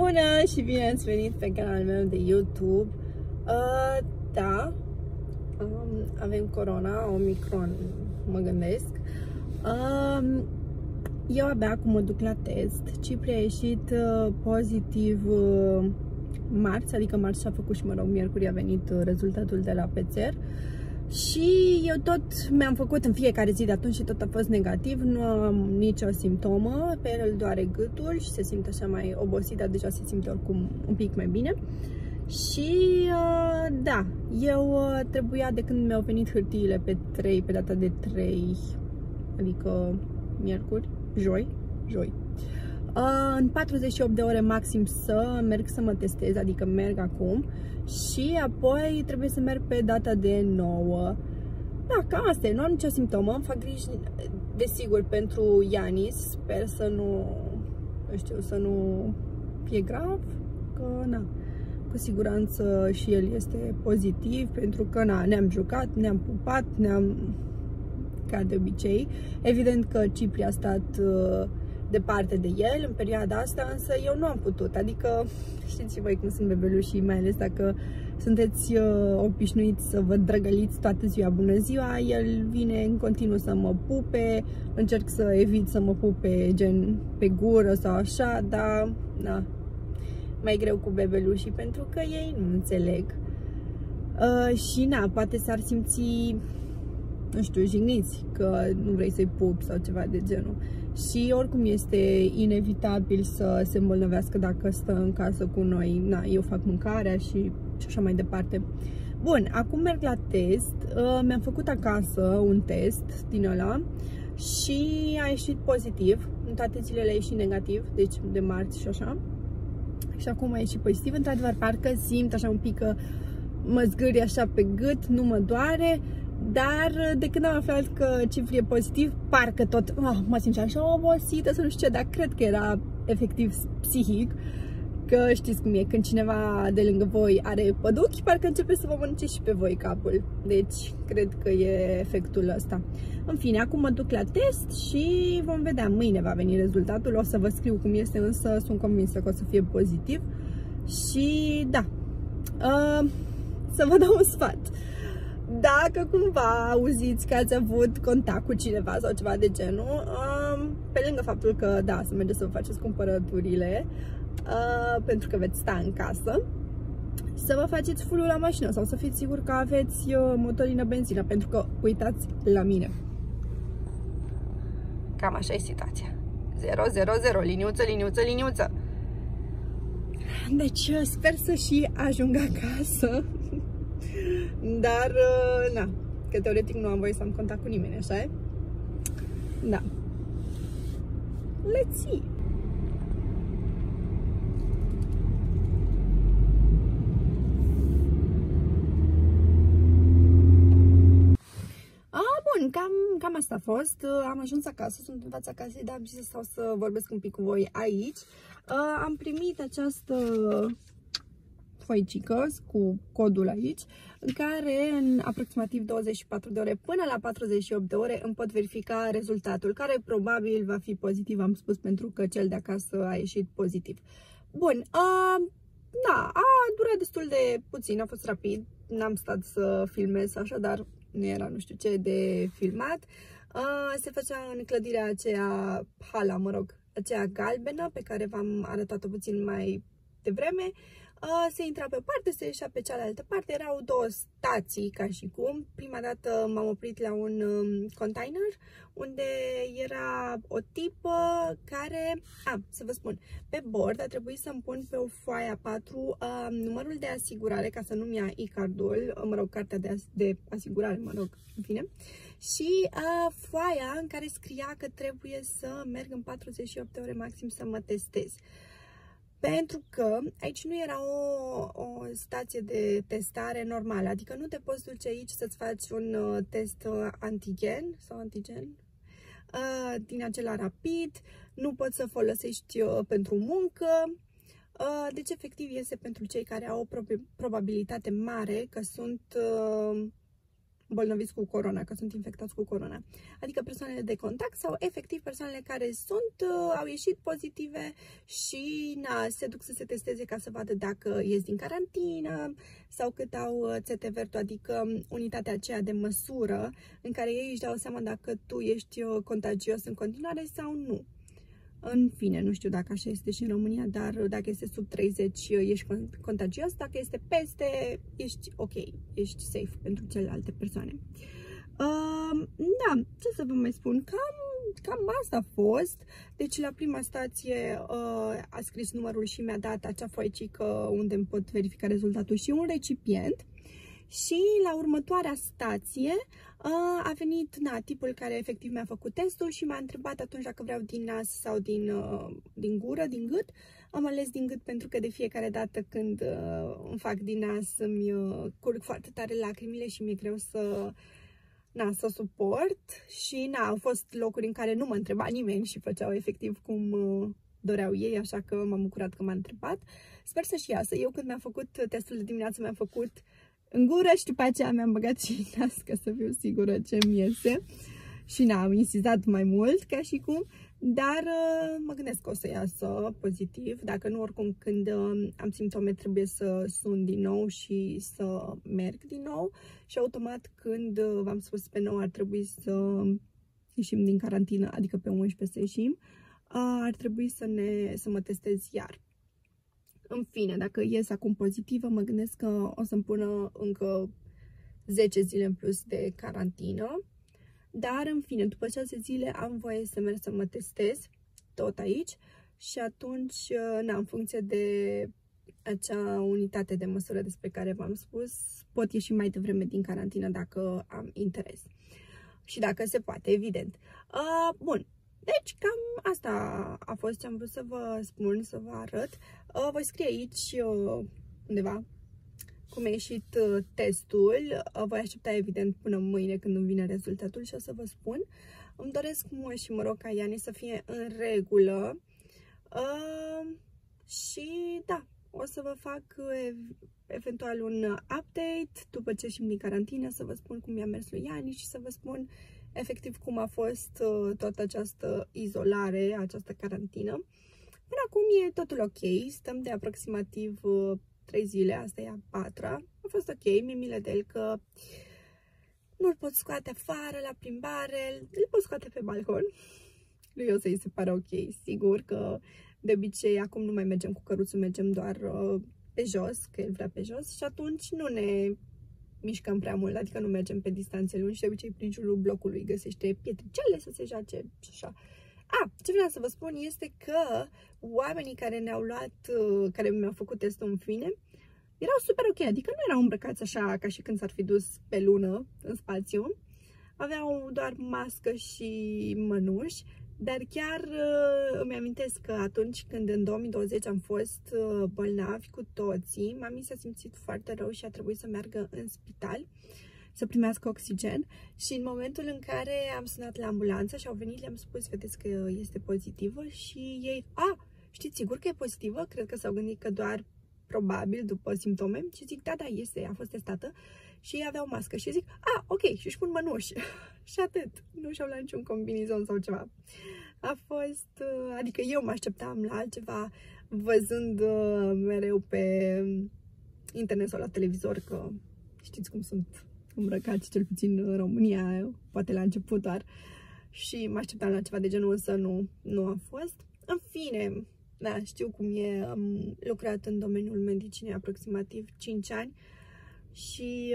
Bună și bine ați venit pe canalul meu de YouTube. Da, avem corona, Omicron, mă gândesc. Eu abia acum mă duc la test. Cipri a ieșit pozitiv marți, adică marți și-a făcut și, mă rog, miercuri a venit rezultatul de la PCR. Și eu tot mi-am făcut în fiecare zi de atunci și tot a fost negativ, nu am nicio simptomă, pe el îl doare gâtul și se simte așa mai obosit, dar deja se simte oricum un pic mai bine. Și da, eu trebuia, de când mi-au venit hârtiile pe data de 3, adică miercuri, joi, în 48 de ore maxim să merg să mă testez, adică merg acum. Și apoi trebuie să merg pe data de 9. Da, cam asta e, nu am nicio simptomă. Îmi fac griji, desigur, pentru Ianis. Sper să nu știu, să nu fie grav. Că, na, cu siguranță și el este pozitiv. Pentru că, na, ne-am jucat, ne-am pupat, ca de obicei. Evident că Cipri a stat departe de el în perioada asta, însă eu nu am putut, adică știți și voi cum sunt bebelușii, mai ales dacă sunteți obișnuiți să vă drăgăliți toată ziua bună ziua, el vine în continuu să mă pupe, încerc să evit să mă pupe gen pe gură sau așa, dar na, mai greu cu bebelușii pentru că ei nu înțeleg și na, poate s-ar simți, nu știu, jigniți că nu vrei să-i pupi sau ceva de genul. Și oricum este inevitabil să se îmbolnăvească dacă stă în casă cu noi. Na, eu fac mâncarea și așa mai departe. Bun, acum merg la test. Mi-am făcut acasă un test din ăla și a ieșit pozitiv. În toate zilele a ieșit negativ, deci de marți și așa. Și acum a ieșit pozitiv. Într-adevăr, parcă simt așa un pic că mă zgârie așa pe gât, nu mă doare. Dar de când am aflat că Cipri e pozitiv, parcă tot mă simțeam așa obosită, să nu știu ce, dar cred că era efectiv psihic. Că știți cum e, când cineva de lângă voi are păduchi, parcă începe să vă mănânce și pe voi capul. Deci, cred că e efectul ăsta. În fine, acum mă duc la test și vom vedea. Mâine va veni rezultatul, o să vă scriu cum este, însă sunt convinsă că o să fie pozitiv. Și da, să vă dau un sfat. Dacă cumva auziți că ați avut contact cu cineva sau ceva de genul, pe lângă faptul că, da, să mergeți să vă faceți cumpărăturile, pentru că veți sta în casă, să vă faceți full la mașină sau să fiți siguri că aveți motorină benzină, pentru că, uitați la mine. Cam așa e situația. 000, liniuță, liniuță, liniuță. Deci sper să și ajung acasă. Dar, na, că teoretic nu am voie să am contact cu nimeni, așa e? Da. Let's see! Bun, cam asta a fost. Am ajuns acasă, sunt în fața casei, dar am zis să stau să vorbesc un pic cu voi aici. Am primit această foicică cu codul aici, în care în aproximativ 24 de ore până la 48 de ore îmi pot verifica rezultatul, care probabil va fi pozitiv, am spus, pentru că cel de acasă a ieșit pozitiv. Bun, da, a durat destul de puțin, a fost rapid, n-am stat să filmez așadar, nu era nu știu ce de filmat. Se făcea în clădirea aceea, hala, mă rog, aceea galbenă pe care v-am arătat-o puțin mai devreme. Se intra pe o parte, se ieșea pe cealaltă parte, erau două stații ca și cum. Prima dată m-am oprit la un container unde era o tipă care, să vă spun, pe bord a trebuit să-mi pun pe o foaie A4 numărul de asigurare ca să nu-mi ia e-cardul, mă rog, cartea de asigurare, mă rog, în fine, și foaia în care scria că trebuie să merg în 48 de ore maxim să mă testez. Pentru că aici nu era o stație de testare normală, adică nu te poți duce aici să-ți faci un test antigen sau antigen din acela rapid, nu poți să folosești pentru muncă, deci efectiv este pentru cei care au o probabilitate mare că sunt îmbolnăviți cu corona, că sunt infectați cu corona. Adică persoanele de contact sau efectiv persoanele care au ieșit pozitive și se duc să se testeze ca să vadă dacă ies din carantină sau cât au țetevertul, adică unitatea aceea de măsură în care ei își dau seama dacă tu ești contagios în continuare sau nu. În fine, nu știu dacă așa este și în România, dar dacă este sub 30 ești contagios, dacă este peste, ești ok, ești safe pentru celelalte persoane. Da, ce să vă mai spun, cam asta a fost. Deci la prima stație a scris numărul și mi-a dat acea foaicică unde îmi pot verifica rezultatul și un recipient. Și la următoarea stație a venit tipul care efectiv mi-a făcut testul și m-a întrebat atunci dacă vreau din nas sau din gură, din gât. Am ales din gât pentru că de fiecare dată când îmi fac din nas îmi curg foarte tare lacrimile și mi-e greu să suport. Și au fost locuri în care nu mă întreba nimeni și făceau efectiv cum doreau ei, așa că m-am bucurat că m-a întrebat. Sper să-și iasă. Eu când mi-am făcut testul de dimineață mi-am făcut în gură și după aceea mi-am băgat și în nas ca să fiu sigură ce mi iese. Și am insistat mai mult ca și cum, dar mă gândesc că o să iasă pozitiv. Dacă nu, oricum când am simptome trebuie să sun din nou și să merg din nou. Și automat când v-am spus pe 9 ar trebui să ieșim din carantină, adică pe 11 să ieșim, ar trebui să mă testez iar. În fine, dacă ies acum pozitivă, mă gândesc că o să-mi pună încă 10 zile în plus de carantină. Dar, în fine, după 6 zile am voie să merg să mă testez, tot aici. Și atunci, în funcție de acea unitate de măsură despre care v-am spus, pot ieși mai devreme din carantină dacă am interes. Și dacă se poate, evident. Bun. Deci, cam asta a fost ce am vrut să vă spun, să vă arăt. Voi scrie aici undeva cum a ieșit testul. Voi aștepta, evident, până mâine când îmi vine rezultatul și o să vă spun. Îmi doresc mult și mă rog ca Iani să fie în regulă. Și da, o să vă fac eventual un update după ce ieșim din carantină, să vă spun cum i-a mers lui Iani și să vă spun efectiv cum a fost toată această izolare, această carantină. Până acum e totul ok, stăm de aproximativ 3 zile, asta e a 4-a. A fost ok, mi-e milă de el că nu-l pot scoate afară la plimbare, îl pot scoate pe balcon. Lui o să-i se pare ok, sigur că de obicei acum nu mai mergem cu căruțul, mergem doar pe jos, că el vrea pe jos și atunci nu ne mișcăm prea mult, adică nu mergem pe distanțe lungi și de obicei prin jurul blocului găsește pietricele să se joace și așa. Ce vreau să vă spun este că oamenii care ne-au luat, care mi-au făcut testul în fine, erau super ok, adică nu erau îmbrăcați așa ca și când s-ar fi dus pe lună în spațiu. Aveau doar mască și mănuși, dar chiar îmi amintesc că atunci când în 2020 am fost bolnavi cu toții, mami s-a simțit foarte rău și a trebuit să meargă în spital să primească oxigen și în momentul în care am sunat la ambulanță și au venit, le-am spus, vedeți că este pozitivă și ei, știți sigur că e pozitivă? Cred că s-au gândit că doar probabil după simptome și zic, da, este, a fost testată și ei aveau mască și zic, ok, și își pun mănuși și atât, nu și-au luat niciun combinizon sau ceva. A fost, adică eu mă așteptam la altceva văzând mereu pe internet sau la televizor că știți cum sunt îmbrăcați, cel puțin în România, poate la început doar, și mă așteptam la ceva de genul, însă nu a fost. În fine, da, știu cum e, am lucrat în domeniul medicinei aproximativ 5 ani și,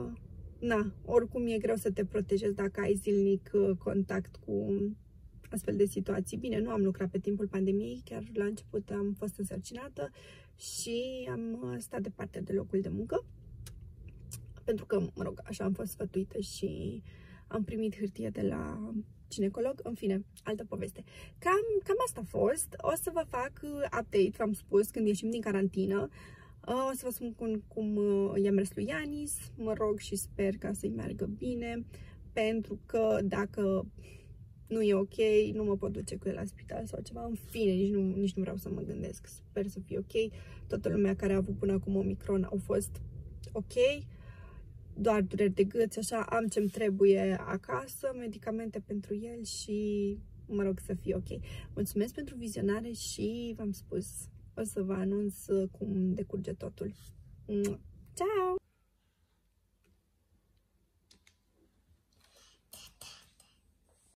oricum e greu să te protejezi dacă ai zilnic contact cu astfel de situații. Bine, nu am lucrat pe timpul pandemiei, chiar la început am fost însărcinată și am stat departe de locul de muncă, pentru că, mă rog, așa am fost sfătuită și am primit hârtie de la ginecolog. În fine, altă poveste. Cam asta a fost. O să vă fac update, v-am spus, când ieșim din carantină. O să vă spun cum i-a mers lui Ianis, mă rog, și sper ca să-i meargă bine, pentru că dacă nu e ok, nu mă pot duce cu el la spital sau ceva. În fine, nici nu vreau să mă gândesc. Sper să fie ok. Toată lumea care a avut până acum Omicron au fost ok. doar dureri de gât, așa, am ce-mi trebuie acasă, medicamente pentru el și mă rog să fie ok. Mulțumesc pentru vizionare și v-am spus, o să vă anunț cum decurge totul.